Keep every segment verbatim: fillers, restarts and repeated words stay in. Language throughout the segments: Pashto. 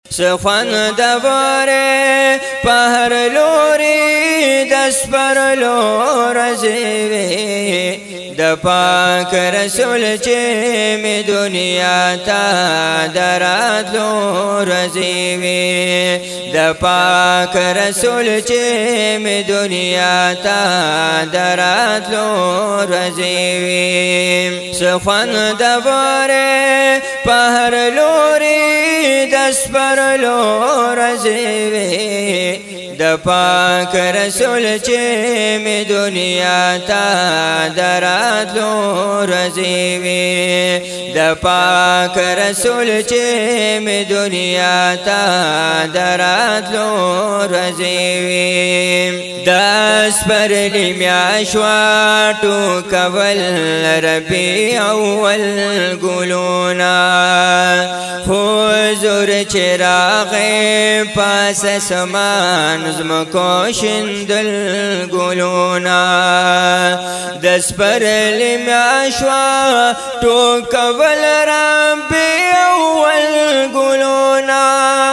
سخن دواره پهر لوری دست پر لور زیوی د پاک رسول چه می دنیا تا درات لور زیوی د پاک رسول چه می دنیا تا درات لور زیوی سخن دواره پهر لوری دست پر لور زیوی د پاک رسول چه می دنیا تا درات لور زیوی د پاک رسول چه می دنیا تا درات لور زیوی دس پر لیمیاشوا تو کول ربی اول گلونا حضور چراغ پاس سمان زمکو شندل گلونا دس پر لیمیاشوا تو کول ربی اول گلونا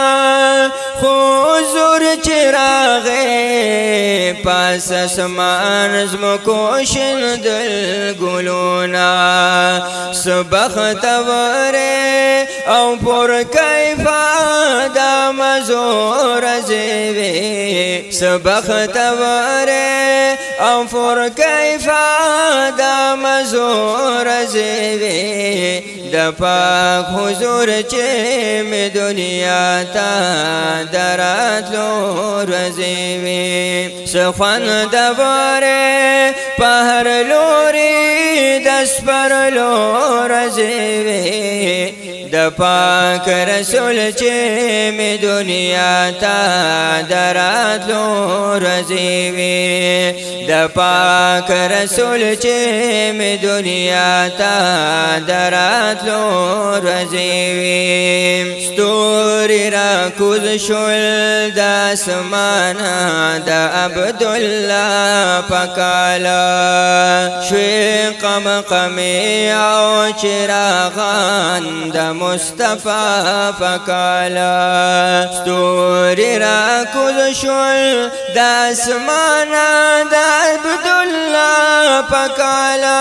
حضور چراغ پاس اسمان زمکو شندل گلونا سبخت وره او پر کیفا دا مزور زیوی سبخت وره او پر کیفا دا مزور زیوی د پاک حضور چه می دنیا تا درات لور زیوی سخن دواره پهر لوری دست پر لور زیوی د پاک رسول چه می دنیا تا درات لور زیوی د پاک رسول چه می دنیا تا درات لور زیوی ستوری را کوز شول د اسمانا د عبدالله پکالا شوی قم قمی او چراغان د مصطفی پکالا ستوری را کوز شول د اسمانا د عبدالله پکالا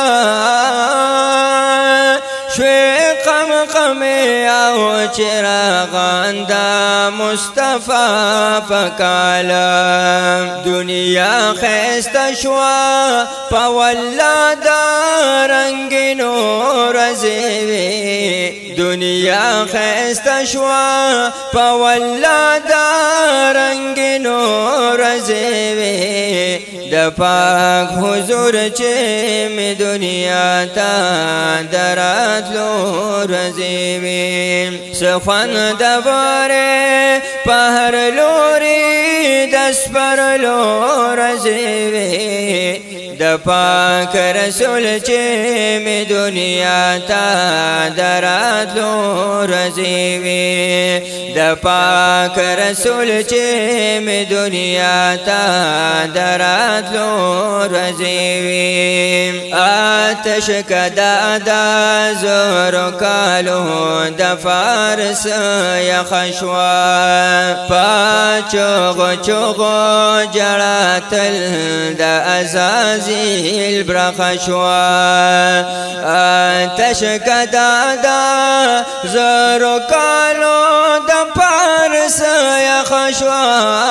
شوی قم قمی او چراغان دا مصطفی پکالا دنیا خیست شوا پا والله دا رنگ نور زیوی دنیا خیست شوا پا والله دا رنگ نور زیوی د پاک حضور چه می دنیا تا درات لور زیوی سخن دواره پهر لوری دست پر لور زیوی د پاک رسول چه می دنیا تا درات لور زیوی د پاک رسول چه می دنیا تا درات لور زیوی آتش کدا دا زور کالو د فارس یخشوا پاچوغ چوغ جړاتل د ازازیل برخشوا آتش کدا دا زور کالو د فارس یخشوا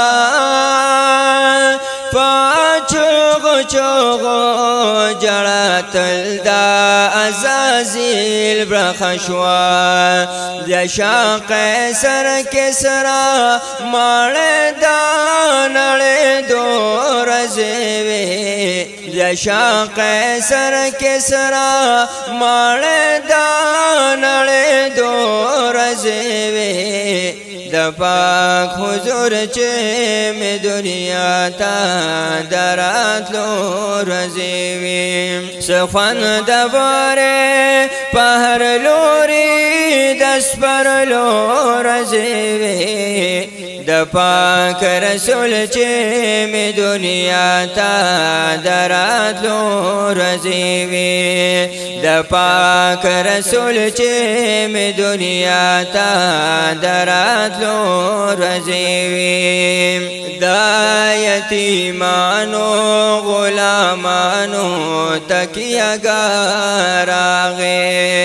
پاچوغ چوغ جړاتل دا ازازیل برخشوا د شاه قیصر کسرا ماړه دا نړۍ دور زیوی د شاه قیصر کسرا ماړه دا نړۍ دور زیوی د پاک حضور چه می دنیا تا درات لور زیوی سخن دواره پهر لوری دست پر لور زیوی د پاک رسول چې می دنیا تا درات لور زیوی د پاک رسول چې می دنیا تا درات لور زیوی دا یتیمانو غلامانو تکیه گاراغی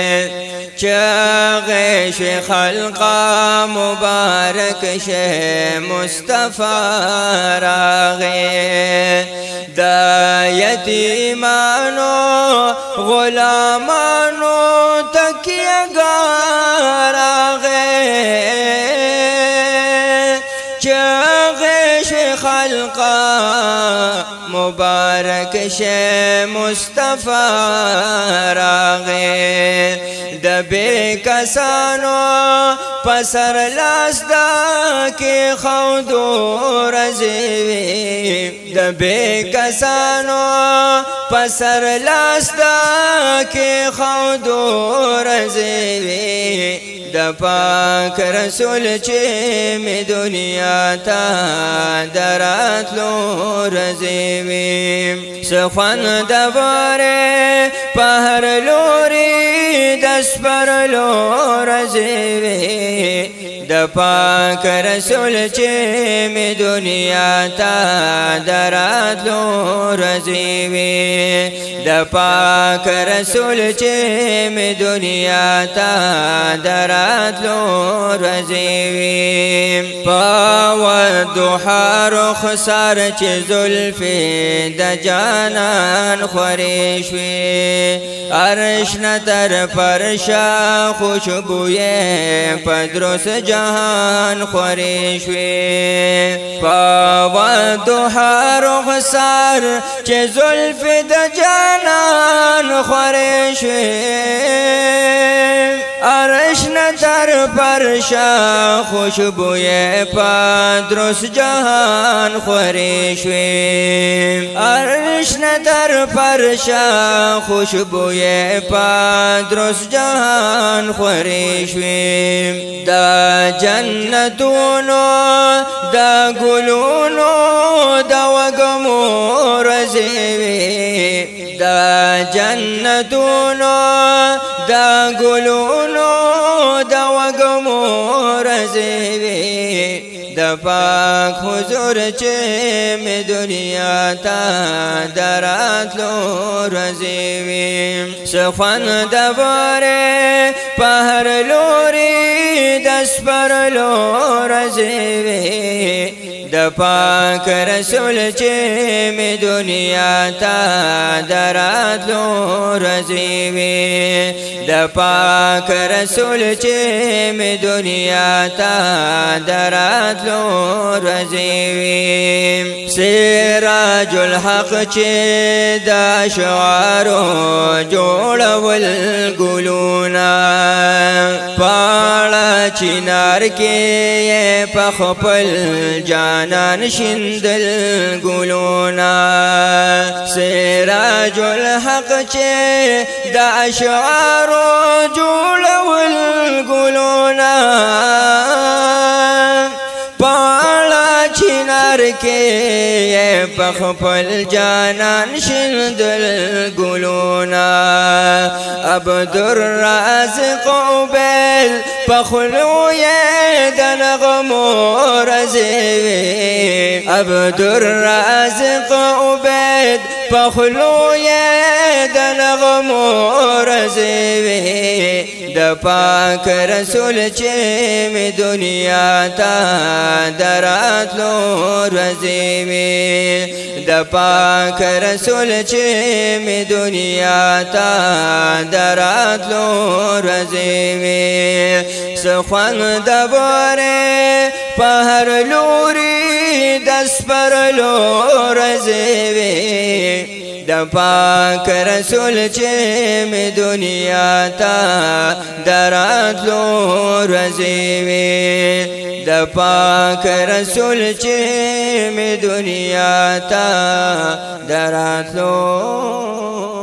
چاغی شی خلقا مبارک شی مصطفی راغی دا یتیمانو غلامانو تکیه گاراغی چاغی شی خلقا مبارک شی مصطفی راغی د بے کسانو پسر لاس دا کی خودو رزیوی د بے کسانو پسر لاس دا کی خودو رزیوی د پاک رسول چې می دنیا تا درات لو رزیوی سخن دباره پهر لوری دست پر لور زیوی د پاک رسول چې می دنیا تا درات لور زیوی د پاک رسول چې می دنیا تا درات لور زیوی پاو دوحا رخسار چې زلفی د جانان خوریشوی عرش نتر پرشا خوشبوی پدرس جهان خوریشوی پاو دوحا رخسار چه زلف د جانان خوریشوی عرش نتر پرشا خوشبوی پدرس جهان خوریشوی عرش نتر پرشا خوشبوی پدرس جهان خوریشوی دا جنتونو دا گلونو دا وگمو رزیوی دا جنتونو دا گلونو دا وگمو رزیوی د پاک حضور چې می دنیا تا درات لو رزیوی سخن دباره پهر لوری دست پر لو رزیوی د پاک رسول چې می دنیا تا درات لو رزیوی د پاک رسول چې می دنیا تا درات لو رزیوی سراج الحق چې دا شعارو جوړول ګلونا پاړه چنار کې په خپل جانان شندل ګلونا سراج الحق چې دا شعارو جوړول ګلونا پالا چنار کے پخپل جانان شندل گلونا عبد الرازق عبید پخلو دنغمو رزیوی عبد الرازق عبید پخلو دنغمو رزیوی د پاک رسول چې می دنیا تا دراتلو رزیوی د پاک رسول چې می دنیا تا دراتلو رزیوی سخوان دباره پهر لوری دست پر لو رزیوی د پاک رسول چې می دنیا تا دراتلو رزیوی د پاک رسول چې می دنیا تا دراتلو